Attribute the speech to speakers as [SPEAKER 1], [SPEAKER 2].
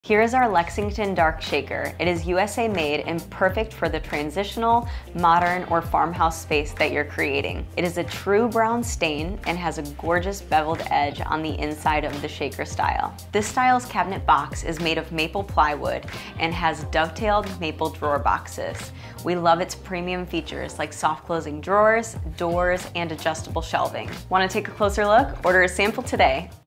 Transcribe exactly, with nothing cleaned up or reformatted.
[SPEAKER 1] Here is our Lexington Dark Shaker. It is U S A made and perfect for the transitional, modern, or farmhouse space that you're creating. It is a true brown stain and has a gorgeous beveled edge on the inside of the shaker style. This style's cabinet box is made of maple plywood and has dovetailed maple drawer boxes. We love its premium features like soft closing drawers, doors, and adjustable shelving. Want to take a closer look? Order a sample today.